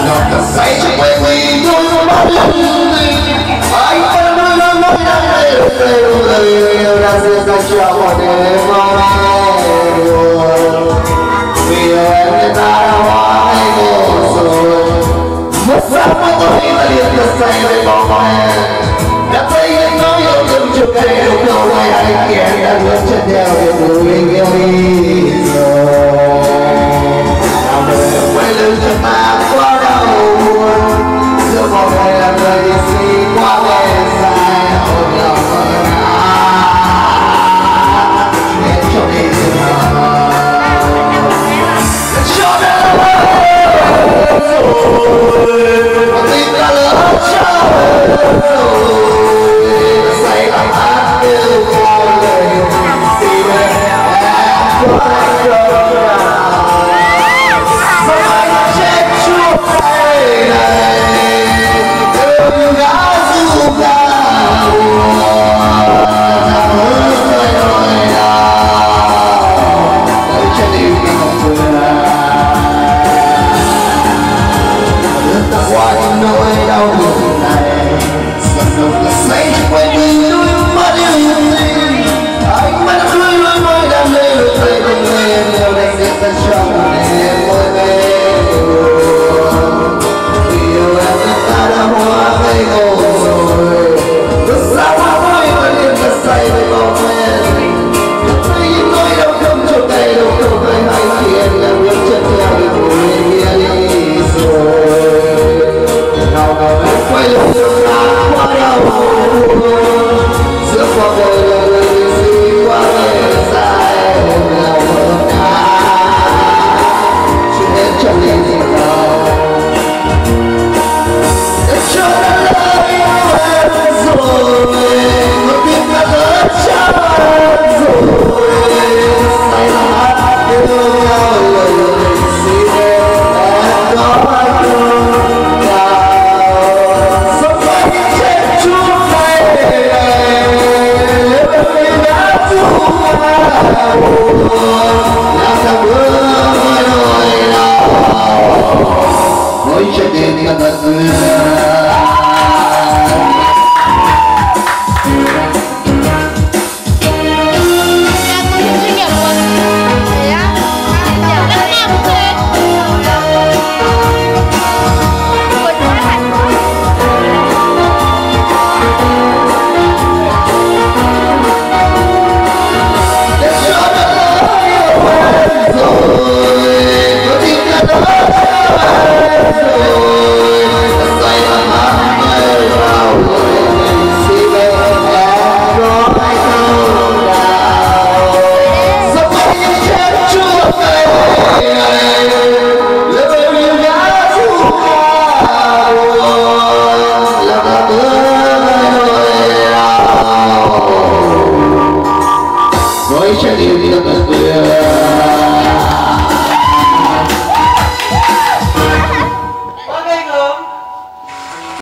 say trong quê mình tôi mất lòng anh vẫn luôn nói lời đang diễn ra trong một đêm mong vì em người ta đã hóa hay ngộ rồi một sáng mới tôi ta liền được say với bóng em đã thấy anh nói yêu thương chưa cây đâu đâu ngày anh em đã bước chân theo để mình yêu đi rồi nào đời quay lưng cho ta quá đau buồn giữa một ngày là người đi suy quá về dài ôm lòng nên cho đi cho đã rồi mà tim đã lỡ trao rồi say lòng hát yêu cô lời xin em quá rồi sao anh chết chuốc tay này đừng gã dù gã chẳng hứa lời nói nào lời chân yêu khi không vừa đưa ta qua những nỗi đau buồn này dần dần là say quên đi đôi mắt yêu tình anh mắt đôi lối môi đam mê lối tay cùng người em yêu đánh đến ta trong đêm môi mê vì yêu em người ta đã hóa ngây ngô rồi bước ra hoa môi và liền ta say với bóng em thấy những nỗi đau không cho tay đâu không phải hay khi em đã bước chân theo được người kia đi rồi nào nào em quay lưng cho ta quá đau buồn giữa cuộc đời là người gì quá về dài nào mơ ta chuyện em chẳng nên gì đâu để cho đã lỡ yêu em rồi một tim đã lỡ trao em rồi say lòng hát yêu nhau lời xin em có hay không nào sống với những chết chuốc tay nếu em đã buông làm sao bước nỗi đau mỗi trái tim ta thật với trái tim ta thật tuyệt